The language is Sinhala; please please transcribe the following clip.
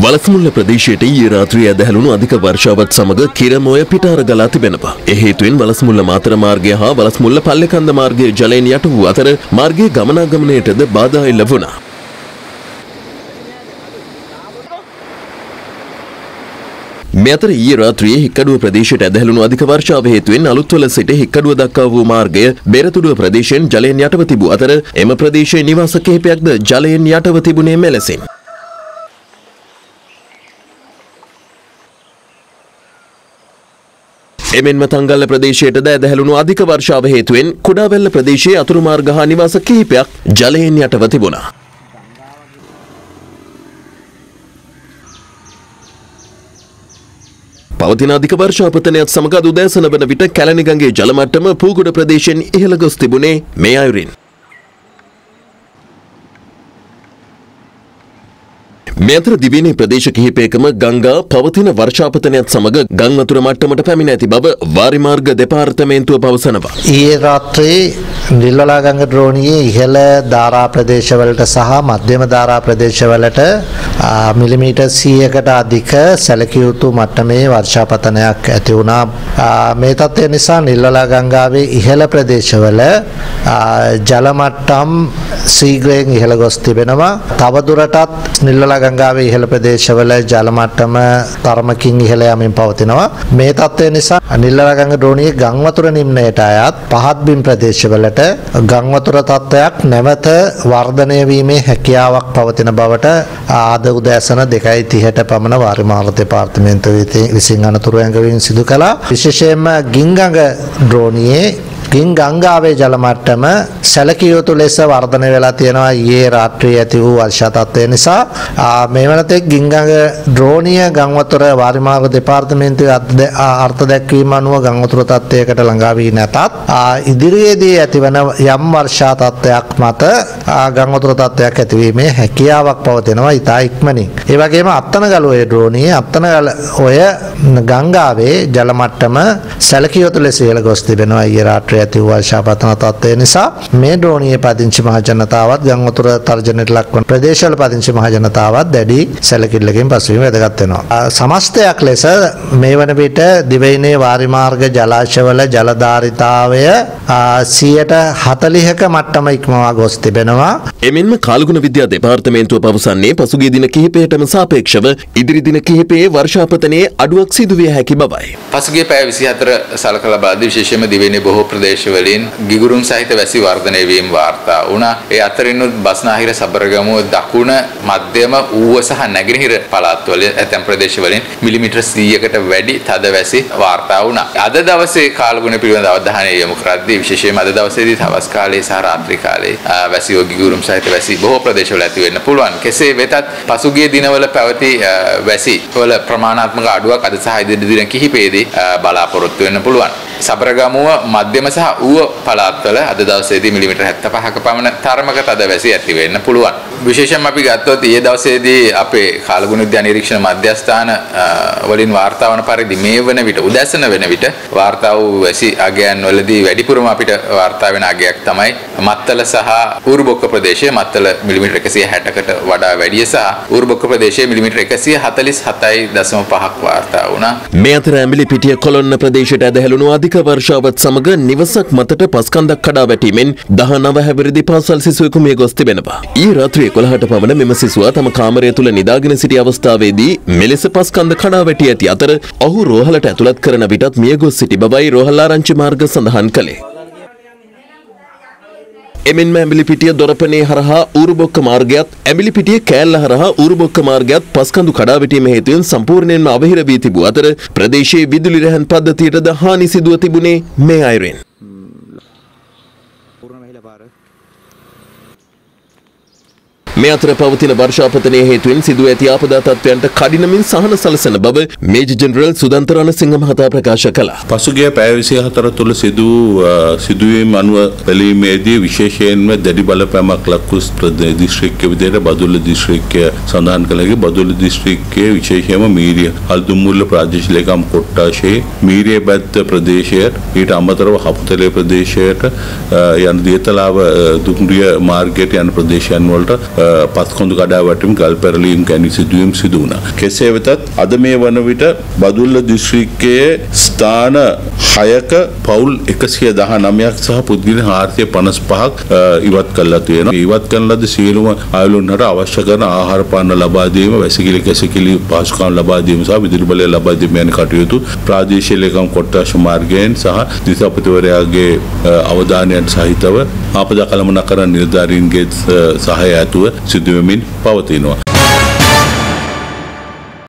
වලස්මුල්ල ප්‍රදේශයට ඊයේ රාත්‍රියේ ඇදහැළුණු අධික වර්ෂාවත් සමග කිරමොය පිටාර ගලා තිබෙනවා. ඒ හේතුවෙන් වලස්මුල්ල මාතර මාර්ගය හා වලස්මුල්ල පල්ලේකන්ද මාර්ගයේ ජලයෙන් යට වූ අතර මාර්ගයේ ගමනාගමනයටද බාධා එල්ල වුණා. මේ අතර ඊයේ රාත්‍රියේ හික්කඩුව ප්‍රදේශයට ඇදහැළුණු අධික වර්ෂාව හේතුවෙන් අලුත්වල සිට හික්කඩුව දක්වා වූ මාර්ගය බෙරතුඩුව ප්‍රදේශයෙන් ජලයෙන් යටව තිබූ අතර එම ප්‍රදේශයේ නිවාස කිහිපයක්ද ජලයෙන් යටව තිබුණේ මෙලෙසින්. එමෙන්ම තංගල්ල ප්‍රදේශයටද ඇදහැළුණු අධික වර්ෂාව හේතුවෙන් කුඩාවැල්ල ප්‍රදේශයේ අතුරු මාර්ග හා නිවාස කිහිපයක් ජලයෙන් යටව තිබුණා. පවතින අධික වර්ෂාපතනයත් සමග අද උදෑසන වන විට කැලණිගඟේ ජල මට්ටම පූගොඩ ප්‍රදේශයෙන් ඉහළ ගොස් තිබුණේ මේ අයුරින්. මේ අතර දිවයිනේ ප්‍රදේශ කිහිපයකම ගංගා පවතින වර්ෂාපතනයත් සමග ගම් වතුර මට්ටමට පැමිණ ඇති බව වාරිමාර්ග දෙපාර්තමේන්තුව පවසනවා. ඊයේ රාත්‍රියේ නිල්වලා ගඟ ද්‍රෝණියේ ඉහළ ධාරා ප්‍රදේශවලට සහ මධ්‍යම ධාරා ප්‍රදේශවලට මිලිමීටර් 100කට අධික සැලකිය යුතු මට්ටමේ වර්ෂාපතනයක් ඇති වුණා. මේ තත්ත්වය නිසා නිල්වලා ගංගාවේ ඉහළ ප්‍රදේශවල ජල මට්ටම් ශීඝ්‍රයෙන් ඉහළ ගොස් තිබෙනවා. තවදුරටත් නිල්වලා ගංගාවේ ඉහළ ප්‍රදේශවල ජල මට්ටම තරමකින් ඉහළ යමින් පවතිනවා. මේ තත්ත්වය නිසා නිල්වලා ගඟ ද්‍රෝණියේ ගම් වතුර නිම්නයට අයත් පහත් බිම් ප්‍රදේශවලට ගම් වතුර තත්ත්වයක් නැවත වර්ධනය වීමේ හැකියාවක් පවතින බවට ආද උදෑසන 2:30ට පමණ වාරිමාර්ග දෙපාර්තමේන්තුව විසින් අනතුරු ඇඟවීම් සිදු කළා. විශේෂයෙන්ම ගින්ගඟ ද්‍රෝණියේ ගින් ගංගාවේ ජල මට්ටම සැලකිය යුතු ලෙස වර්ධනය වෙලා තියෙනවා ඊයේ රාත්‍රියේ ඇති වූ වර්ෂා තත්ත්වය නිසා. මේ වනතෙක් ගින්ගඟ ද්‍රෝණිය ගම් වතුර වාරිමාර්ග දෙපාර්තමේන්තුවේ අර්ථ දැක්වීම අනුව ගම් වතුර තත්ත්වයකට ළඟා වී නැතත් ඉදිරියේදී ඇතිවන යම් වර්ෂා තත්ත්වයක් මත ගම් වතුර තත්ත්වයක් ඇතිවීමේ හැකියාවක් පවතිනවා ඉතා ඉක්මනින්. ඒ වගේම අත්තනගලුවේ ද්‍රෝණියේ අත්තනගලොය ගංගාවේ ජල මට්ටම සැලකිය යුතු ලෙස ඉහළ ගොස් තිබෙනවා ඊයේ රාත්‍රියේ ඇති වූ වර්ෂාපතන තත්ත්වය නිසා මේ ද්‍රෝණියේ පදිංචි මහ ජනතාවත් ගම් වතුර තර්ජනයට ලක්වන ප්‍රදේශවල පදිංචි මහ ජනතාවත් දැඩි සැලකිල්ලකින් පසුවීම වැදගත් වෙනවා. සමස්තයක් ලෙස මේ වන විට දිවයිනේ වාරිමාර්ග ජලාශවල ජල ධාරිතාවය 40%ක මට්ටම ඉක්මවා ගොස් තිබෙනවා. එමෙන්ම කාලගුණ විද්‍යා දෙපාර්තමේන්තුව පවසන්නේ පසුගිය දින කිහිපයටම සාපේක්ෂව ඉදිරි දින කිහිපයේ වර්ෂාපතනයේ අඩුවක් සිදු විය හැකි බවයි. පසුගිය පැය 24 සලකලා බලද්දී විශේෂයෙන්ම දිවයිනේ බොහෝ ප්‍රදේශවලින් ගිගුරුම් සහිත වැසි වර්ධනය වීම වාර්තා වුණා. ඒ අතරිනුත් බස්නාහිර සබරගමුව දකුණ මධ්‍යම ඌව සහ නැගෙනහිර පළාත්වල ඇතැම් ප්‍රදේශවලින් මිලිමීටර් 100කට වැඩි තද වැසි වාර්තා වුණා. අද දවසේ කාලගුණ පිළිබඳ අවධානය යොමු කරද්දී විශේෂයෙන්ම අද දවසේදී හවස් කාලයේ සහ රාත්‍රී කාලයේ වැසි ගිගුරුම් සහිත වැසි බොහෝ ප්‍රදේශවල ඇති වෙන්න පුළුවන්. කෙසේ වෙතත් පසුගිය දිනවල පැවති වැසි වල ප්‍රමාණාත්මක අඩුවක් අද සහ ඉදිරි දින කිහිපයේදී බලාපොරොත්තු වෙන්න පුළුවන්. සබරගමුව මධ්‍යම සහ ඌව පළාත්වල අද දවසේදී මිලිමීටර් 75ක පමණ තරමක තද වැසි ඇති වෙන්න පුළුවන්. විශේෂයෙන්ම අපි ගත්තොත් ඊයේ දවසේදී අපේ කාලගුණ විද්‍යා නිරීක්ෂණ මධ්‍යස්ථාන වලින් වාර්තා වන පරිදි මේ වන විට උදැසන වෙන විට වාර්තා වූ වැසි අගයන් වලදී වැඩිපුරම අපිට වාර්තා වෙන අගයක් තමයි මත්තල සහ ඌරුබොක්ක ප්‍රදේශයේ මත්තල මිලිමීටර් 160කට වඩා වැඩි සහ ඌරුබොක්ක ප්‍රදේශයේ මිලිමීටර් 147.5ක් වාර්තා වුණා. මේ අතර ඇඹිලි පිටිය කොළොන්න ප්‍රදේශයට ඇදහැළුණු අධික වර්ෂාවත් සමග නිවසක් මතට පස්කන්දක් කඩා වැටීමෙන් 19 හැවිරිදි පාසල් සිසුවෙකු මිය ගොස් තිබෙනවා. ඊයේ රාත්‍රියේ 11ට පමණ මෙම සිසුවා තම කාමරය තුල නිදාගෙන සිටි අවස්ථාවේදී මෙලෙස පස්කන්ද කඩා වැටී ඇති අතර ඔහු රෝහලට ඇතුළත් කරන විටත් මිය ගොස් සිටි බවයි රෝහල් ආරංචි මාර්ග සඳහන් කළේ. එමෙන්ම ඇඹිලිපිටිය දොරපනේ හරහා ඌරුබොක්ක මාර්ගයත් ඇඹිලිපිටිය කෑල්ල හරහා ඌරුබොක්ක මාර්ගයත් පස්කඳු කඩා වැටීම හේතුවෙන් සම්පූර්ණයෙන්ම අවහිර වී තිබූ අතර ප්‍රදේශයේ විදුලි රැහන් පද්ධතියටද හානි සිදුව තිබුණේ මේ අයුරින්. මේ අතර පවතින වර්ෂාපතනයේ හේතුවෙන් සිදුව ඇති ආපදා තත්ත්වයන්ට කඩිනමින් සහන සලසන බව මේජර් ජෙනරල් සුදන්ත රණසිංහ මහතා ප්‍රකාශ කළා. පසුගිය පැය 24 තුළ සිදුවීම් අනුව බැලීමේදී විශේෂයෙන්ම දැඩි බලපෑමක් ලක්කුස් දිස්ත්‍රික්කයේ විදිහට බදුල්ල දිස්ත්‍රික්කය සඳහන් කළේ. බදුල්ල දිස්ත්‍රික්කයේ විශේෂයෙන්ම මීරිය හල්දුම්මුල්ල ප්‍රාදේශීය ලේකම් කොට්ටාශයේ මීරිය බැද්ද ප්‍රදේශයට ඊට අමතරව හපුතලේ ප්‍රදේශයට යන දියතලාව දුම්රිය මාර්ගයට යන ප්‍රදේශයන් වලට පස්කොඳු කඩා වැටීම් ගල් පෙරලීම් ගැනීම සිදුවීම් සිදු වුණා. කෙසේ වෙතත් අද මේ වන විට බදුල්ල දිස්ත්‍රික්කයේ ස්ථාන 6ක පවුල් 119ක් සහ පුද්ගල 455ක් ඉවත් කළා තියෙනවා. ඉවත් කරන ලද සියලුම අයලුන්ට අවශ්‍ය කරන ආහාර පාන ලබා දීම, වැසිකිලි කැසිකිලි පහසුකම් ලබා දීම සහ විදුලි බලය ලබා දීම යන කටයුතු ප්‍රාදේශීය ලේකම් කොට්ටාශ මාර්ගයෙන් සහ දිසාපතිවරයාගේ අවධානයට සහිතව ආපදා කළමනාකරණ නිලධාරීන්ගේ සහාය ඇතුව සිදු වෙමින් පවතිනවා.